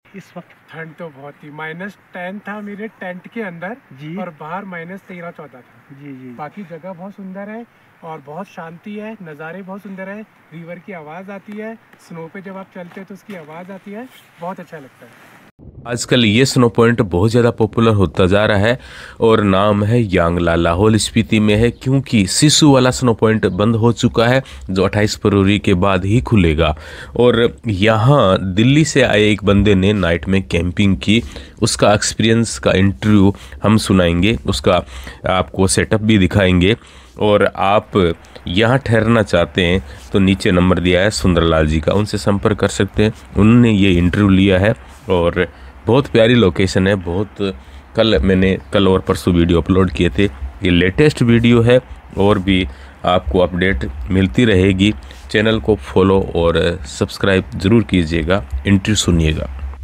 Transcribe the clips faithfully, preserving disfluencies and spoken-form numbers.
इस वक्त? ठंड तो बहुत थी, माइनस टेन था मेरे टेंट के अंदर जी। और बाहर माइनस तेरह चौदह था। जी जी। बाकी जगह बहुत सुंदर है और बहुत शांति है, नज़ारे बहुत सुंदर है, रिवर की आवाज़ आती है, स्नो पे जब आप चलते हैं तो उसकी आवाज़ आती है, बहुत अच्छा लगता है। आजकल ये स्नो पॉइंट बहुत ज़्यादा पॉपुलर होता जा रहा है और नाम है यांगला, लाहौल स्पीति में है, क्योंकि सिसु वाला स्नो पॉइंट बंद हो चुका है जो अट्ठाईस फरवरी के बाद ही खुलेगा। और यहाँ दिल्ली से आए एक बंदे ने नाइट में कैंपिंग की, उसका एक्सपीरियंस का इंटरव्यू हम सुनाएंगे, उसका आपको सेटअप भी दिखाएंगे। और आप यहाँ ठहरना चाहते हैं तो नीचे नंबर दिया है सुंदरलाल जी का, उनसे संपर्क कर सकते हैं। उन्होंने ये इंटरव्यू लिया है और बहुत प्यारी लोकेशन है। बहुत कल मैंने कल और परसों वीडियो अपलोड किए थे, ये लेटेस्ट वीडियो है और भी आपको अपडेट मिलती रहेगी। चैनल को फॉलो और सब्सक्राइब ज़रूर कीजिएगा, इंटरव्यू सुनिएगा।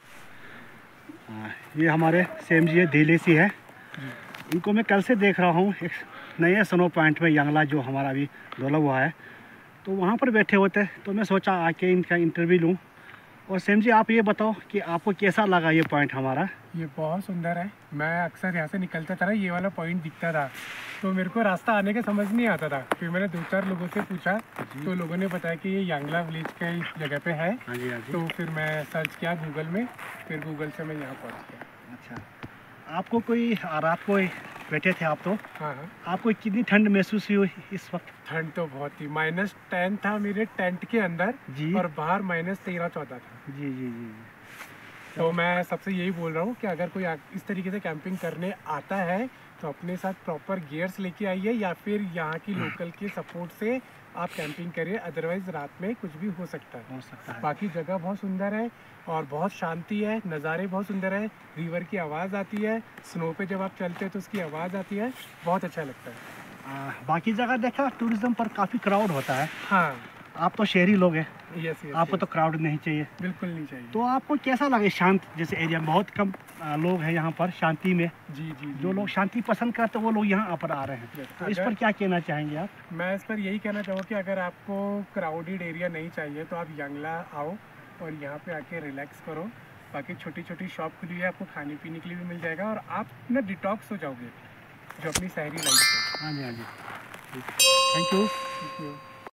ये हमारे सेम जी दिल्ली से है, इनको मैं कल से देख रहा हूँ एक नए स्नो पॉइंट में यांगला जो हमारा अभी डोला हुआ है, तो वहाँ पर बैठे होते, तो मैं सोचा आके इनका इंटरव्यू लूँ। और सेम जी आप ये बताओ कि आपको कैसा लगा ये पॉइंट हमारा? ये बहुत सुंदर है। मैं अक्सर यहाँ से निकलता था ना, ये वाला पॉइंट दिखता था, तो मेरे को रास्ता आने का समझ नहीं आता था। फिर मैंने दो चार लोगों से पूछा तो लोगों ने बताया कि ये यांगला विलेज के जगह पे है। हाँ जी हाँ जी। तो फिर मैं सर्च किया गूगल में, फिर गूगल से मैं यहाँ पहुँच गया। अच्छा, आपको कोई रात को बैठे थे आप तो, हाँ हाँ, आपको आपको कितनी ठंड महसूस हुई इस वक्त? ठंड तो बहुत थी, माइनस टेन था मेरे टेंट के अंदर जी। और बाहर माइनस तेरह चौदह था। जी जी जी। तो मैं सबसे यही बोल रहा हूँ कि अगर कोई इस तरीके से कैंपिंग करने आता है तो अपने साथ प्रॉपर गियर्स लेके आइए, या फिर यहाँ की लोकल के सपोर्ट से आप कैंपिंग करिए, अदरवाइज रात में कुछ भी हो सकता है। हो सकता है। बाकी जगह बहुत सुंदर है और बहुत शांति है, नज़ारे बहुत सुंदर है, रिवर की आवाज़ आती है, स्नो पे जब आप चलते हैं तो उसकी आवाज़ आती है, बहुत अच्छा लगता है। आ, बाकी जगह देखा टूरिज्म पर काफ़ी क्राउड होता है। हाँ, आप तो शहरी लोग हैं, यस यस, आपको तो क्राउड नहीं चाहिए। बिल्कुल नहीं चाहिए। तो आपको कैसा लगे शांत जैसे एरिया में? बहुत कम आ, लोग हैं यहाँ पर शांति में। जी जी, जी जो लोग शांति पसंद करते हैं वो लोग यहाँ पर आ रहे हैं, Yes, तो इस अगर- पर क्या कहना चाहेंगे आप? मैं इस पर यही कहना चाहूँगा कि अगर आपको क्राउडेड एरिया नहीं चाहिए तो आप यांगला आओ और यहाँ पे आके रिलैक्स करो। बाकी छोटी छोटी शॉप खुली है, आपको खाने पीने के लिए भी मिल जाएगा और आप ना डिटॉक्स हो जाओगे जो अपनी शहरी लाइफ से। हाँ जी हाँ जी, थैंक यू। Thank you.